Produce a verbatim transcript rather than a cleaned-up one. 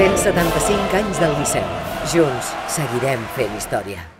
cent setanta-cinc anys del Liceu. Junts seguirem fent història.